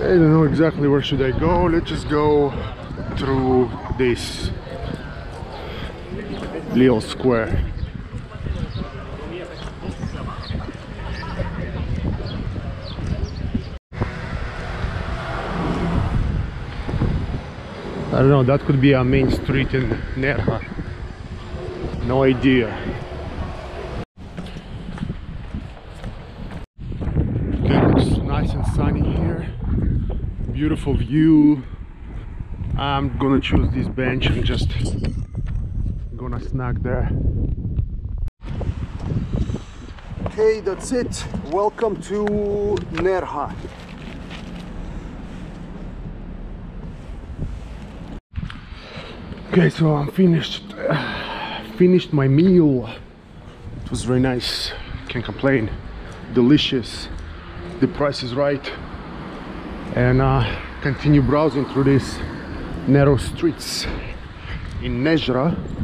I don't know exactly where should I go. Let's just go through this little square. I don't know, that could be a main street in Nerja. No idea. Okay, looks nice and sunny here. Beautiful view. I'm gonna choose this bench and just gonna snack there. Okay, that's it. Welcome to Nerja. Okay, so I'm finished my meal. It was very nice, can't complain. Delicious, the price is right. And continue browsing through these narrow streets in Nerja.